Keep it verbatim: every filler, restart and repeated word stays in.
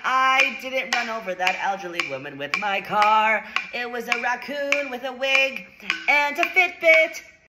I didn't run over that elderly woman with my car. It was a raccoon with a wig and a Fitbit.